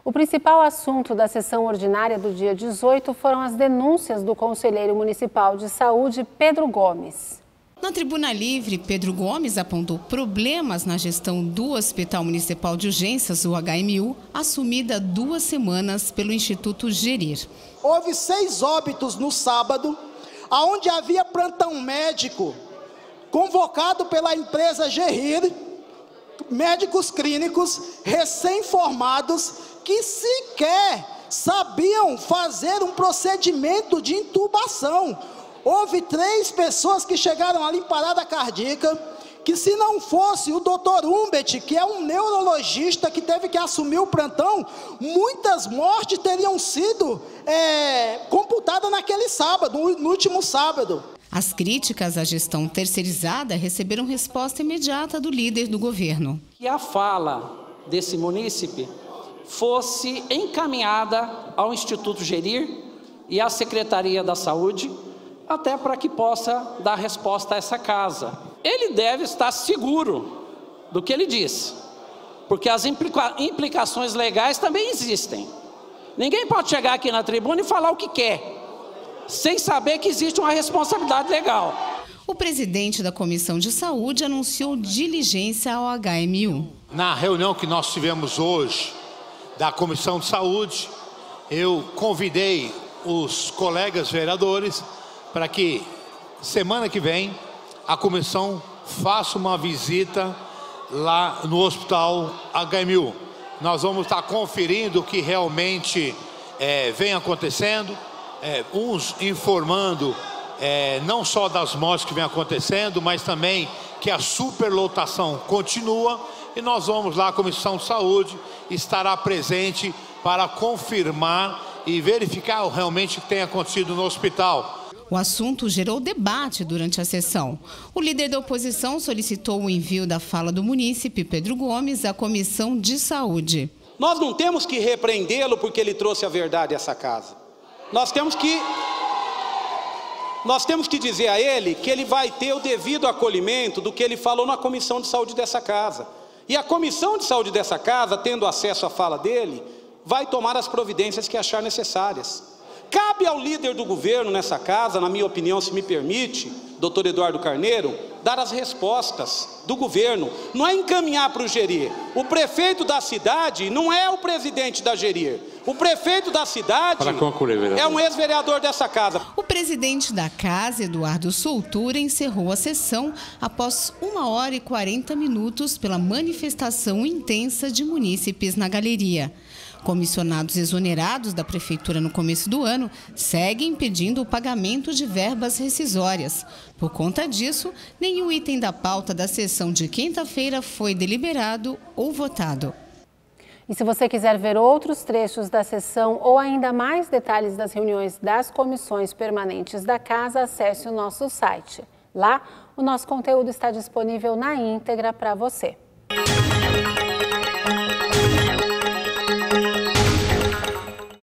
O principal assunto da sessão ordinária do dia 18 foram as denúncias do conselheiro municipal de saúde, Pedro Gomes. Na Tribuna Livre, Pedro Gomes apontou problemas na gestão do Hospital Municipal de Urgências, o HMU, assumida há 2 semanas pelo Instituto Gerir. Houve 6 óbitos no sábado, onde havia plantão médico convocado pela empresa Gerir, médicos clínicos recém-formados que sequer sabiam fazer um procedimento de intubação. Houve 3 pessoas que chegaram ali em parada cardíaca, que se não fosse o Dr. Humbert, que é um neurologista que teve que assumir o plantão, muitas mortes teriam sido computadas naquele sábado, no último sábado. As críticas à gestão terceirizada receberam resposta imediata do líder do governo. Que a fala desse munícipe fosse encaminhada ao Instituto Gerir e à Secretaria da Saúde, até para que possa dar resposta a essa casa. Ele deve estar seguro do que ele disse, porque as implicações legais também existem. Ninguém pode chegar aqui na tribuna e falar o que quer, sem saber que existe uma responsabilidade legal. O presidente da Comissão de Saúde anunciou diligência ao HMU. Na reunião que nós tivemos hoje da Comissão de Saúde, eu convidei os colegas vereadores para que semana que vem a comissão faça uma visita lá no Hospital HMU. Nós vamos estar conferindo o que realmente vem acontecendo, uns informando não só das mortes que vem acontecendo, mas também que a superlotação continua, e nós vamos lá, a Comissão de Saúde estará presente para confirmar e verificar realmente o que tem acontecido no hospital. O assunto gerou debate durante a sessão. O líder da oposição solicitou o envio da fala do munícipe, Pedro Gomes, à Comissão de Saúde. Nós não temos que repreendê-lo porque ele trouxe a verdade a essa casa. Nós temos que dizer a ele que ele vai ter o devido acolhimento do que ele falou na Comissão de Saúde dessa casa. E a Comissão de Saúde dessa casa, tendo acesso à fala dele, vai tomar as providências que achar necessárias. Cabe ao líder do governo nessa casa, na minha opinião, se me permite, doutor Eduardo Carneiro, dar as respostas do governo, não é encaminhar para o Gerir. O prefeito da cidade não é o presidente da Gerir. O prefeito da cidade é um ex-vereador dessa casa. O presidente da casa, Eduardo Soutura, encerrou a sessão após 1h40 pela manifestação intensa de munícipes na galeria. Comissionados exonerados da prefeitura no começo do ano seguem pedindo o pagamento de verbas rescisórias. Por conta disso, nenhum item da pauta da sessão de quinta-feira foi deliberado ou votado. E se você quiser ver outros trechos da sessão ou ainda mais detalhes das reuniões das comissões permanentes da casa, acesse o nosso site. Lá, o nosso conteúdo está disponível na íntegra para você.